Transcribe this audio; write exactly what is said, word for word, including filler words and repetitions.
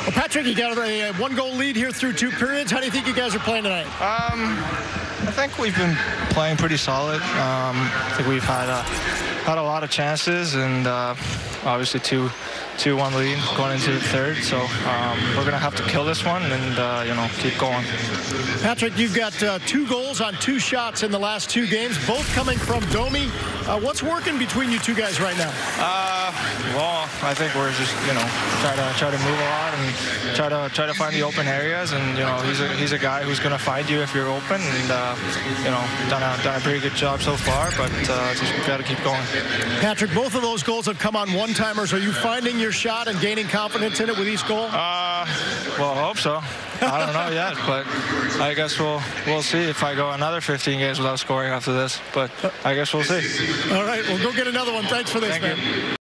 Well, Patrick, you got a, a one-goal lead here through two periods. How do you think you guys are playing tonight? Um, I think we've been playing pretty solid. Um, I think we've had a, had a lot of chances, and uh, obviously two, two one lead going into the third. So um, we're gonna have to kill this one and uh, you know keep going. Patrick, you've got uh, two goals on two shots in the last two games, both coming from Domi. Uh, what's working between you two guys right now? Uh, well, I think we're just you know try to try to move a lot and try to try to find the open areas, and you know he's a he's a guy who's gonna find you if you're open, and uh, you know done a done a pretty good job so far, but uh, just got to keep going. Patrick, both of those goals have come on one-timers. Are you finding your shot and gaining confidence in it with each goal? Uh, well, I hope so. I don't know yet, but I guess we'll we'll see if I go another fifteen games without scoring after this. But I guess we'll see. All right, well, go get another one. Thanks for this, Thank man. you.